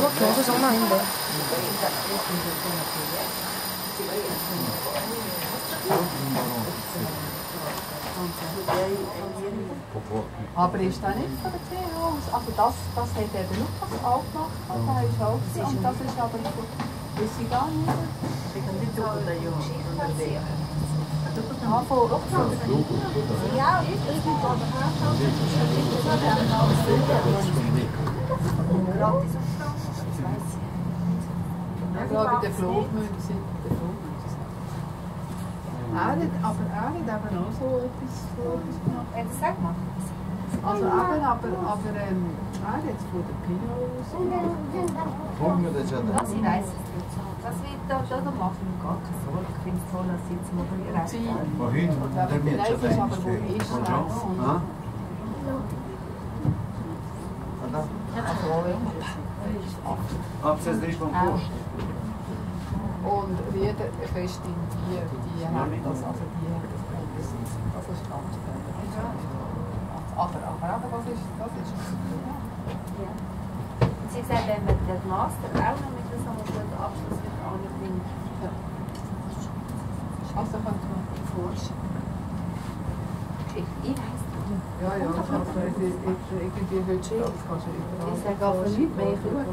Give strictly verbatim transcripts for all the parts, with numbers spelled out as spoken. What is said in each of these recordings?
Solo chiuso sono in bed. Aber ist das nicht von der T H? Also das, das hat der Lukas auch gemacht, das ist auch gewesen. Und das ist aber ist sie gar nicht. Ja, von ja, ich bin ich glaube, der Flugmünze. Er hat, aber er hat eben auch so etwas, so etwas gemacht. Ja, das sag mal. Also eben, aber, aber ähm, er hat jetzt von der Pino aus. Das ich weiss es nicht. Das wird da, da, da machen wir gar keine Sorge. Ich finde es toll, dass Sie jetzt mal recht haben. Wohin? Der wird schon ist aber wo ist er? Absatz ist vom Post. Und jeder Festin, die, die hat das, also die hat das Grundbesitz. Das ist ganz klar. Aber, aber, aber das ist, das ist super. Ja. Und Sie sagen, wenn man den Master auch noch mit so einem guten Abschluss mit anbringt. Ja. Also könnte man forschen. Ich weiss nicht. Ja, ja, ich habe irgendwie heute schon, das kannst du überall. Ich sage auch von nichts mehr. Ich schaue.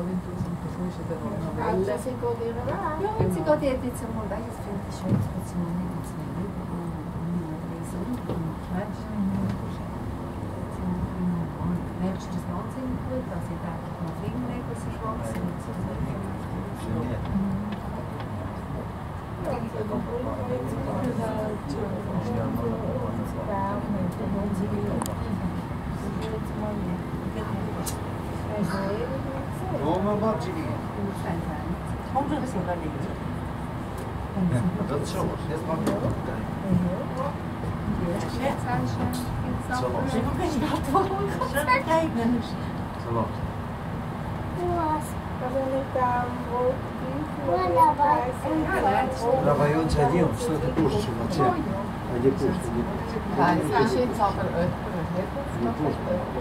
Ja, Ja, sie geht ihre Weg. Ja, und sie geht jetzt einmal weg. Das finde ich schön, dass sie mal nicht ins Leben merkst du das wahnsinnig gut, dass ich denke, ich mache Fingernägel so schwarz sind. Roma Bocci. Kommt das sogar nicht. Dat is zo. Dit mag je ook. Salat. Ravaion sadiam, что ты пушишь, моча? А где пушишь? Nein, das ist jetzt aber jemand. Не пушишь.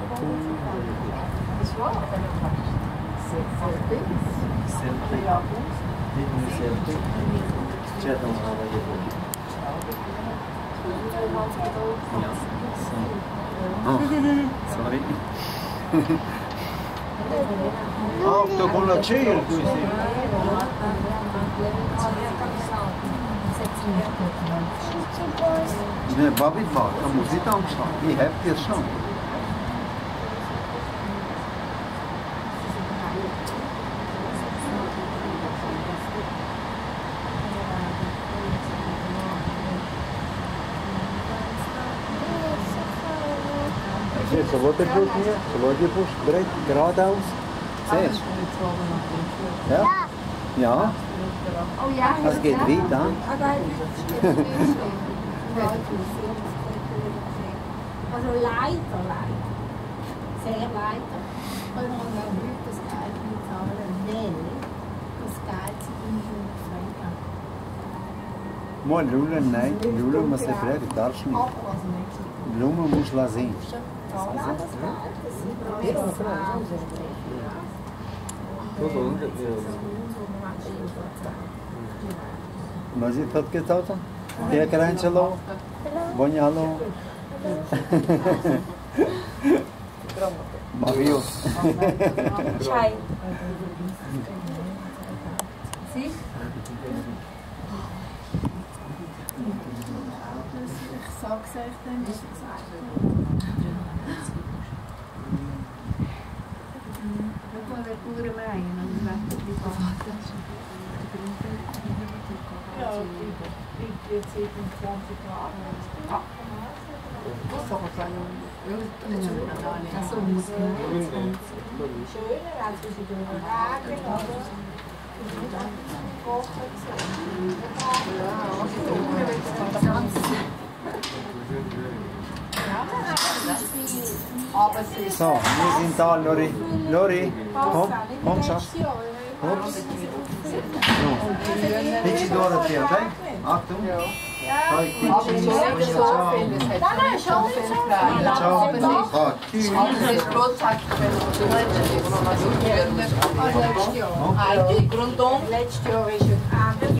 Das war aber sehr, sehr billig. Селфи. Nicht nur Селфи. Чатом надо делать. Oh, sorry. Oh, to con la cera tu sei. Ne, Babit var, da muss ich dann stehen. Ich hab das schon. Sollte Fuß hier, sollte Fuß direkt geradeaus. Siehst du? Ja? Ja. Oh ja. Das geht weiter. Also leider, leider. Sehr leider. Können wir noch nicht das Geld bezahlen, weil das Geld sich Mal Lula, nein, Lula muss ich fragen, darfst du nicht. Lula muss la sehen. Mas e tot que tot? Que é crente lo? Bonhalo. Mario. Chai. Sie? Ich sag's euch dann, ist es pure meien, dan blijft het niet af. Ja, ik dit zevenentwintig jaar. Dat is toch wel een zo moet schöner als we door de raken. So, wir sind da, Lori. Lori, komm, komm, Schatz. Ups. So, bisschen durch, okay? Achtung. Aber schon nicht so viel, es hat schon nicht so viel Freude. Aber es ist, aber es ist grundsätzlich, wenn man so letztes Jahr. Letztes Jahr. Letztes Jahr ist es